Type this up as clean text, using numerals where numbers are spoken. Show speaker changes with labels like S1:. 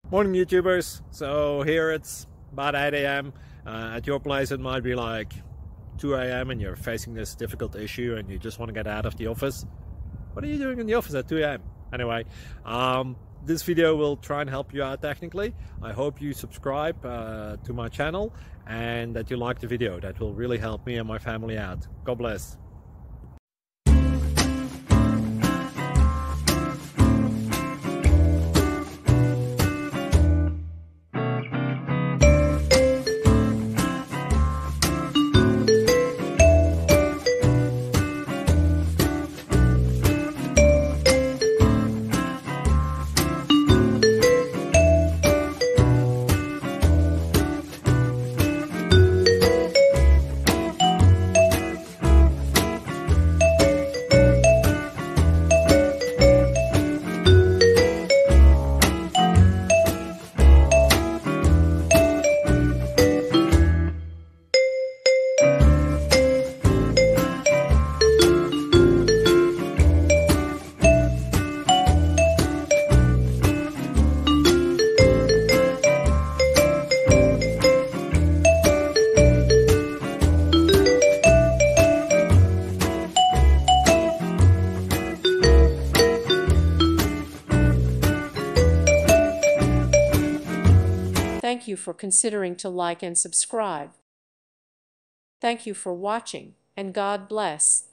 S1: Morning YouTubers. So here it's about 8 a.m. At your place it might be like 2 a.m. and you're facing this difficult issue and you just want to get out of the office. What are you doing in the office at 2 a.m.? Anyway, this video will try and help you out technically. I hope you subscribe to my channel and that you like the video. That will really help me and my family out. God bless.
S2: Thank you for considering to like and subscribe. Thank you for watching, and God bless.